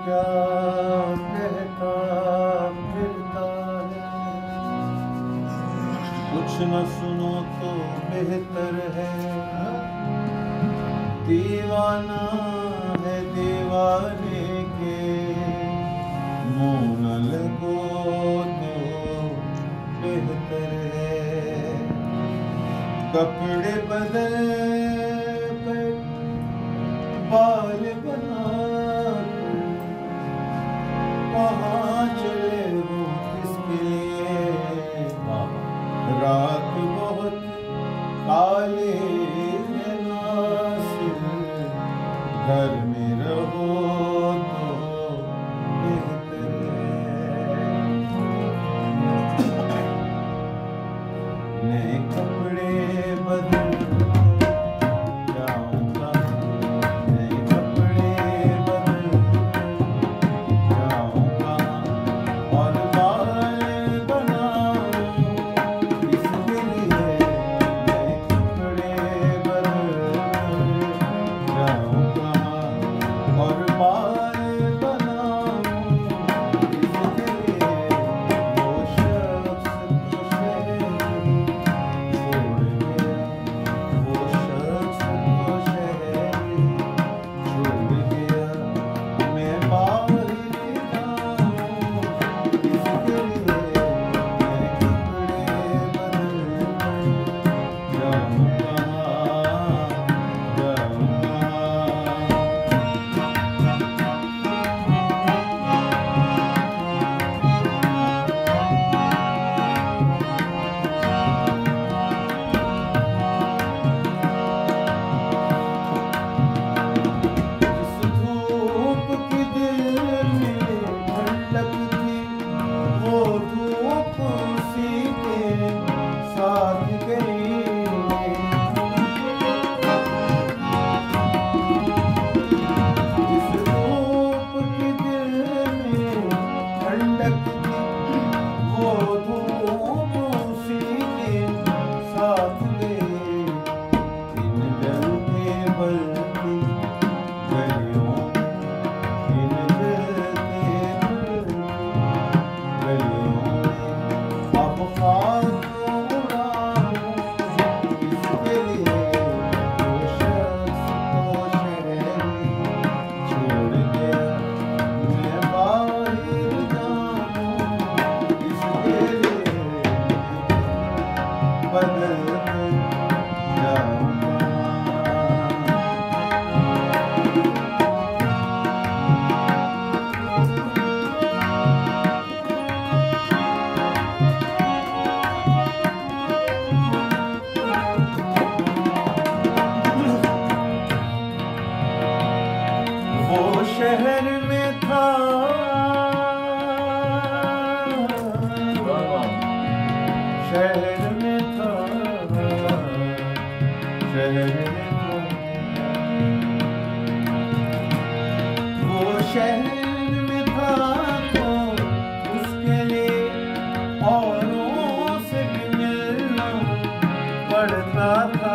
کیا کہتا پھرتا ہے، کچھ نہ سنو تو بہتر ہے، دیوانہ ہے دیوانے کے، منہ نہ لگو تو بہتر ہے، کپڑے بدل کر بال بنا کر کہاں چلے ہو کس کے لیے، رات بہت کالے ہیں ناصر، گھر میں رہو تو بہتر ہے، نئے کپڑے بدل جاؤں گا، نئے کپڑے بدل جاؤں گا، اور بال بناؤں اس کے لیے، نئے کپڑے بدل جاؤں گا، اور بال بناؤں اس کے لیے، وہ شخص تو شہر چھوڑ گیا، وہ شخص تو شہر چھوڑ گیا، میں باہر جاؤں اس کے لیے، نئے کپڑے بدل جاؤں گا، جاؤں گا۔ جس دھوپ کی دل میں ٹھنڈک تھی، وہ دھوپ اسی کے ساتھ گئی، جس دھوپ کی دل میں ٹھنڈک تھی، وہ دھوپ اسی کے ساتھ گئی، ان جلتے بلتے گلیوں میں، ان جلتے بلتے گلیوں میں، اب خاک اڑاؤں اس کے لیے، وہ شخص تو شہر چھوڑ گیا، میں باہر جاؤں اس کے لیے، بدل کر جاؤں گا۔ وہ شہر میں تھا، شہر میں تھا، شہر میں تھا، وہ شہر میں تھا تو اس کے لیے اوروں سے بھی ملنا پڑتا تھا،